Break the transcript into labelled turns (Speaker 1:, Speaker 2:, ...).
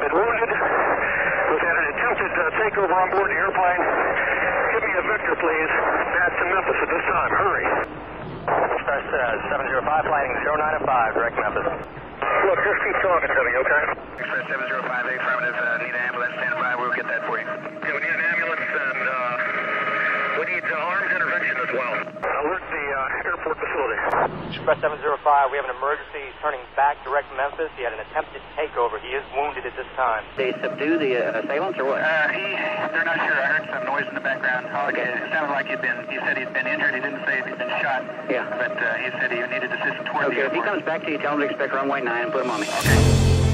Speaker 1: been wounded. We've had an attempted takeover on board the airplane. Give me a Victor, please. That's to Memphis at this time. Hurry.
Speaker 2: Express 705, flighting 0905, direct Memphis.
Speaker 1: Look, just keep talking to me, okay?
Speaker 2: Express 705, affirmative. Need an ambulance, stand by. We'll get that for you.
Speaker 1: Yeah, we need an ambulance and we need armed intervention as well. Alert the airport facility.
Speaker 2: Express 705, we have an emergency. He's turning back direct Memphis. He had an attempted takeover. He is wounded at this time.
Speaker 3: They subdue the assailants or what?
Speaker 2: They're not sure. I heard some noise in the background.
Speaker 3: Okay.
Speaker 2: It sounded like he said he'd been injured. He didn't say if he'd been shot.
Speaker 3: Yeah.
Speaker 2: But he said he needed assistance toward the
Speaker 3: Okay, if he
Speaker 2: airport.
Speaker 3: comes back to you, tell him to expect runway 9 and put him on me.
Speaker 2: Okay.